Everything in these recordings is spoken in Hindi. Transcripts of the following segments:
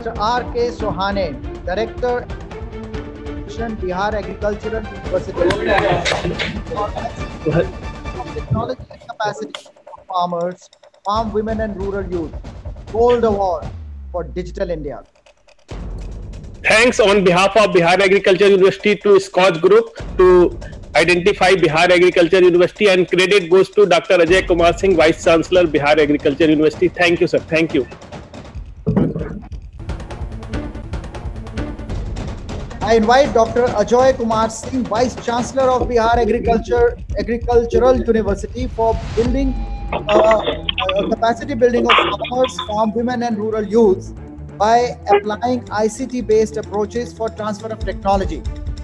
Mr. R.K. Sohane, Director, Bihar Agricultural University. Technology and capacity for farmers, farm women and rural youth. Gold Award for Digital India. Thanks on behalf of Bihar Agriculture University to Scotch Group to identify Bihar Agriculture University, and credit goes to Dr. Ajay Kumar Singh, Vice Chancellor, Bihar Agriculture University. Thank you, sir. Thank you. I invite Dr. Ajay Kumar Singh, Vice Chancellor of Bihar Agricultural University, for building capacity building of farmers, farm women and rural youths by applying ICT-based approaches for transfer of technology.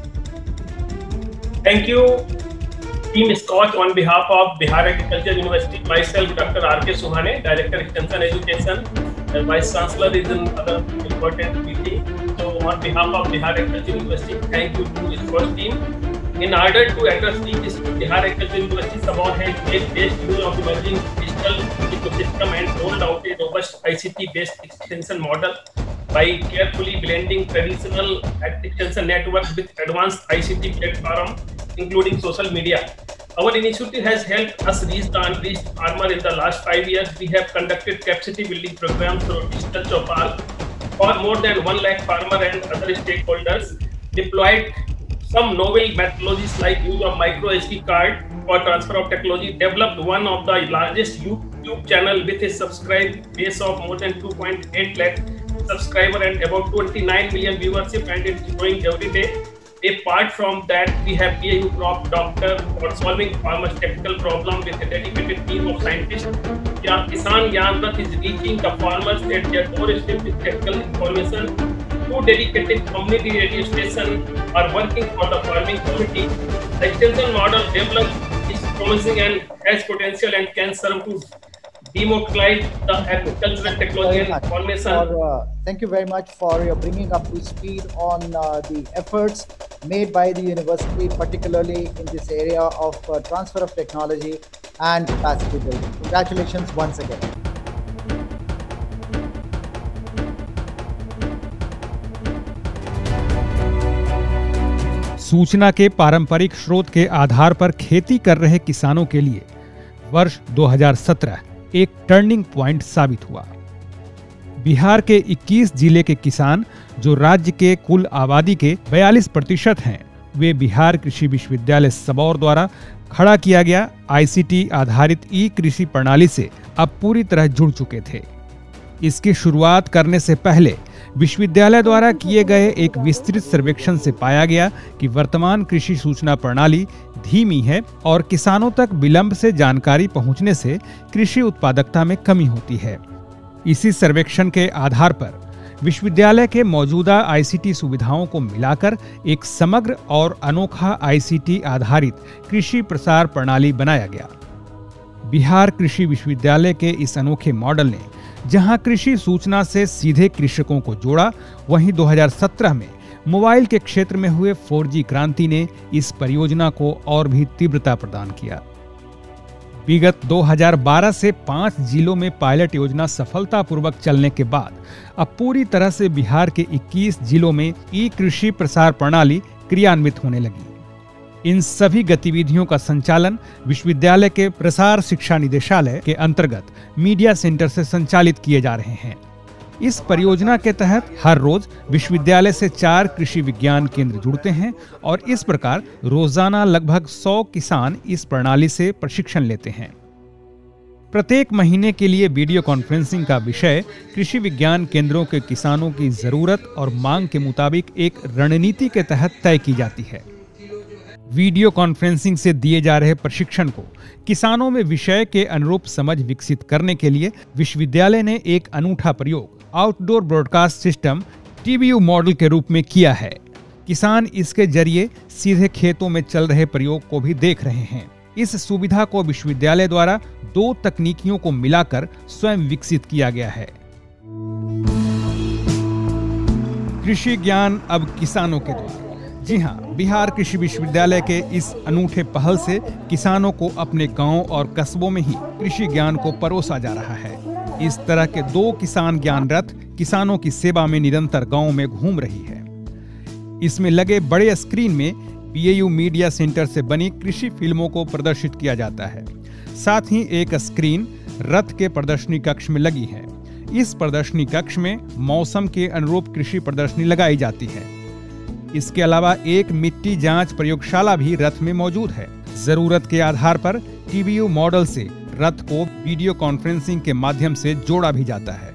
Thank you, Team Scotch, on behalf of Bihar Agriculture University. Myself, Dr. R.K. Sohane, Director Extension Education, and Vice Chancellor is another important meeting. So on behalf of Bihar Agriculture University, thank you to the Scotch team. In order to address this, Bihar Agriculture University Sabor has made best use of emerging digital ecosystem and rolled out a robust ICT-based extension model by carefully blending traditional extension networks with advanced ICT platform, including social media. Our initiative has helped us reach the unreached farmer in the last 5 years. We have conducted capacity building programs through digital Chopal for more than 1 lakh farmers and other stakeholders, deployed some novel methodologies like use of micro SD card for transfer of technology, developed one of the largest YouTube channel with a subscribe base of more than 2.8 lakh subscriber and about 29 million viewership, and it's growing every day. Apart from that, we have BAU Crop Doctor for solving farmers' technical problem with a dedicated team of scientists. Kisan Gyan is reaching the farmers at their doorstep with technical information. 2 dedicated community radio stations are working for the farming community. The extension model developed is promising and has potential and can serve to democratize the agricultural technology and information. Thank you very much for your bringing up to speed on the efforts made by the university, particularly in this area of transfer of technology and capacity building. Congratulations once again. सूचना के पारंपरिक स्रोत के आधार पर खेती कर रहे किसानों के लिए वर्ष 2017 एक टर्निंग पॉइंट साबित हुआ। बिहार के 21 जिले के किसान, जो राज्य के कुल आबादी के 42% हैं, वे बिहार कृषि विश्वविद्यालय सबौर द्वारा खड़ा किया गया आईसीटी आधारित ई कृषि प्रणाली से अब पूरी तरह जुड़ चुके थे। इसकी शुरुआत करने से पहले विश्वविद्यालय द्वारा किए गए एक विस्तृत सर्वेक्षण से पाया गया कि वर्तमान कृषि सूचना प्रणाली धीमी है और किसानों तक विलंब से जानकारी पहुंचने से कृषि उत्पादकता में कमी होती है। इसी सर्वेक्षण के आधार पर विश्वविद्यालय के मौजूदा आईसीटी सुविधाओं को मिलाकर एक समग्र और अनोखा आईसीटी आधारित कृषि प्रसार प्रणाली बनाया गया। बिहार कृषि विश्वविद्यालय के इस अनोखे मॉडल ने जहां कृषि सूचना से सीधे कृषकों को जोड़ा, वहीं 2017 में मोबाइल के क्षेत्र में हुए 4G क्रांति ने इस परियोजना को और भी तीव्रता प्रदान किया। विगत 2012 से 5 जिलों में पायलट योजना सफलतापूर्वक चलने के बाद अब पूरी तरह से बिहार के 21 जिलों में ई कृषि प्रसार प्रणाली क्रियान्वित होने लगी। इन सभी गतिविधियों का संचालन विश्वविद्यालय के प्रसार शिक्षा निदेशालय के अंतर्गत मीडिया सेंटर से संचालित किए जा रहे हैं। इस परियोजना के तहत हर रोज विश्वविद्यालय से 4 कृषि विज्ञान केंद्र जुड़ते हैं और इस प्रकार रोजाना लगभग 100 किसान इस प्रणाली से प्रशिक्षण लेते हैं। प्रत्येक महीने के लिए वीडियो कॉन्फ्रेंसिंग का विषय कृषि विज्ञान केंद्रों के किसानों की जरूरत और मांग के मुताबिक एक रणनीति के तहत तय की जाती है। वीडियो कॉन्फ्रेंसिंग से दिए जा रहे प्रशिक्षण को किसानों में विषय के अनुरूप समझ विकसित करने के लिए विश्वविद्यालय ने एक अनूठा प्रयोग outdoor broadcast system TBU model के रूप में किया है। किसान इसके जरिए सीधे खेतों में चल रहे प्रयोग को भी देख रहे हैं। इस सुविधा को विश्वविद्यालय द्वारा 2 तकनीकियों को मिलाकर स्वयं विकसित किया गया है। कृषि ज्ञान अब किसानों के द्वारा। जी हाँ, बिहार कृषि विश्वविद्यालय के इस अनूठे पहल से किसानों को अपने गांव और कस्बों में ही कृषि ज्ञान को परोसा जा रहा है। इस तरह के 2 किसान ज्ञान रथ किसानों की सेवा में निरंतर गांव में घूम रही है। इसमें लगे बड़े स्क्रीन में बीएयू मीडिया सेंटर से बनी कृषि फिल्मों को प्रदर्शित किया जाता है। साथ ही एक स्क्रीन रथ के प्रदर्शनी कक्ष में लगी है। इस प्रदर्शनी कक्ष में मौसम के अनुरूप कृषि प्रदर्शनी लगाई जाती है। इसके अलावा एक मिट्टी जांच प्रयोगशाला भी रथ में मौजूद है। जरूरत के आधार पर टीबीयू मॉडल से रथ को वीडियो कॉन्फ्रेंसिंग के माध्यम से जोड़ा भी जाता है।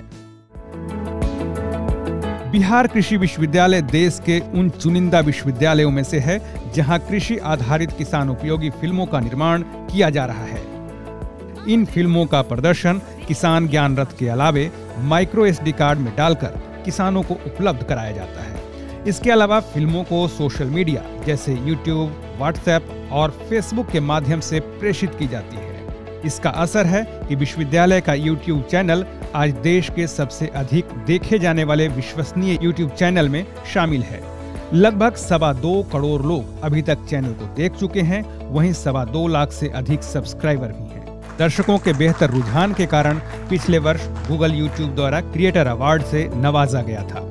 बिहार कृषि विश्वविद्यालय देश के उन चुनिंदा विश्वविद्यालयों में से है जहां कृषि आधारित किसान उपयोगी फिल्मों का निर्माण किया जा रहा है। इन फिल्मों का प्रदर्शन किसान ज्ञान रथ के अलावे माइक्रो SD कार्ड में डालकर किसानों को उपलब्ध कराया जाता है। इसके अलावा फिल्मों को सोशल मीडिया जैसे यूट्यूब, व्हाट्सएप और फेसबुक के माध्यम से प्रेषित की जाती है। इसका असर है कि विश्वविद्यालय का यूट्यूब चैनल आज देश के सबसे अधिक देखे जाने वाले विश्वसनीय यूट्यूब चैनल में शामिल है। लगभग 2.25 करोड़ लोग अभी तक चैनल को देख चुके हैं, वहीं 2.25 लाख से अधिक सब्सक्राइबर भी हैं। दर्शकों के बेहतर रुझान के कारण पिछले वर्ष गूगल यूट्यूब द्वारा क्रिएटर अवार्ड से नवाजा गया था।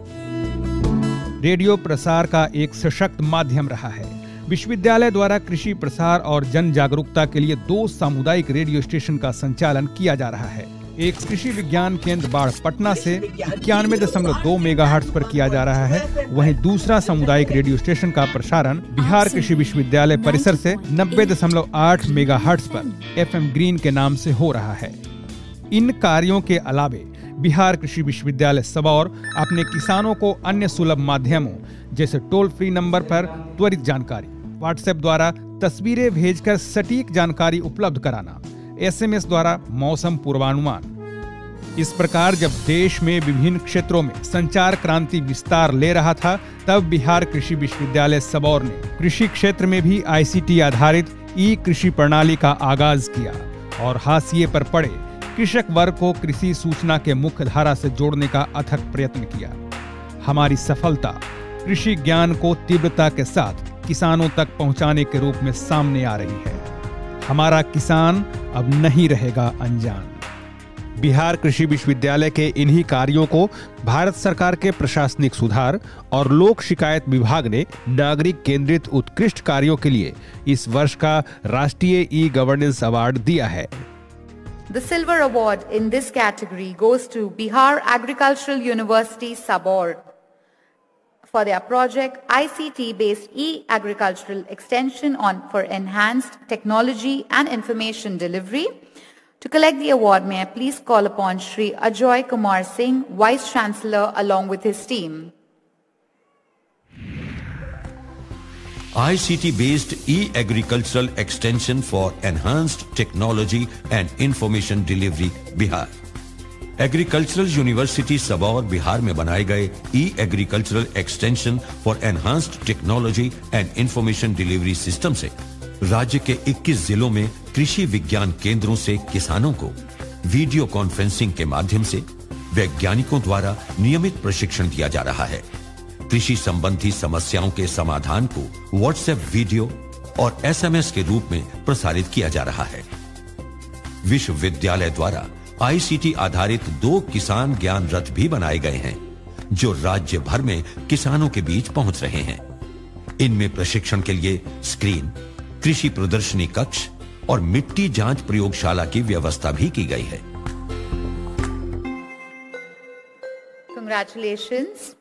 रेडियो प्रसार का एक सशक्त माध्यम रहा है। विश्वविद्यालय द्वारा कृषि प्रसार और जन जागरूकता के लिए 2 सामुदायिक रेडियो स्टेशन का संचालन किया जा रहा है। एक कृषि विज्ञान केंद्र बाढ़ पटना से 91.2 मेगाहर्ट्ज पर किया जा रहा है, वहीं दूसरा सामुदायिक रेडियो स्टेशन का प्रसारण बिहार कृषि विश्वविद्यालय परिसर से 90.8 मेगाहर्ट्ज पर FM ग्रीन के नाम से हो रहा है। इन कार्यों के अलावे बिहार कृषि विश्वविद्यालय सबौर अपने किसानों को अन्य सुलभ माध्यमों जैसे टोल फ्री नंबर पर त्वरित जानकारी, व्हाट्सएप द्वारा तस्वीरें भेजकर सटीक जानकारी उपलब्ध कराना, SMS द्वारा मौसम पूर्वानुमान। इस प्रकार जब देश में विभिन्न क्षेत्रों में संचार क्रांति विस्तार ले रहा था, तब बिहार कृषि विश्वविद्यालय सबौर ने कृषि क्षेत्र में भी ICT आधारित ई-कृषि प्रणाली का आगाज किया और हाशिए पर पड़े कृषक वर्ग को कृषि सूचना के मुख्य धारा से जोड़ने का अथक प्रयत्न किया। हमारी सफलता कृषि ज्ञान को तीव्रता के साथ किसानों तक पहुंचाने के रूप में सामने आ रही है। हमारा किसान अब नहीं रहेगा अनजान। बिहार कृषि विश्वविद्यालय के इन्हीं कार्यों को भारत सरकार के प्रशासनिक सुधार और लोक शिकायत विभाग ने नागरिक केंद्रित उत्कृष्ट कार्यों के लिए इस वर्ष का राष्ट्रीय ई-गवर्नेंस अवार्ड दिया है। The silver award in this category goes to Bihar Agricultural University Sabor for their project ICT-based e-agricultural extension for enhanced technology and information delivery. To collect the award, may I please call upon Shri Ajoy Kumar Singh, Vice Chancellor, along with his team. ICT-based e-agricultural extension for enhanced technology and information delivery, Bihar. Agricultural university Sabour Bihar में बनाए गए e agricultural extension for enhanced technology and information delivery system से राज्य के 21 जिलों में कृषि विज्ञान केंद्रों से किसानों को वीडियो कॉन्फ्रेंसिंग के माध्यम से वैज्ञानिकों द्वारा नियमित प्रशिक्षण दिया जा रहा है। कृषि संबंधी समस्याओं के समाधान को व्हाट्सएप वीडियो और SMS के रूप में प्रसारित किया जा रहा है। विश्वविद्यालय द्वारा ICT आधारित 2 किसान ज्ञान रथ भी बनाए गए हैं, जो राज्य भर में किसानों के बीच पहुंच रहे हैं। इनमें प्रशिक्षण के लिए स्क्रीन, कृषि प्रदर्शनी कक्ष और मिट्टी जांच प्रयोगशाला की व्यवस्था भी की गई है। Congratulations.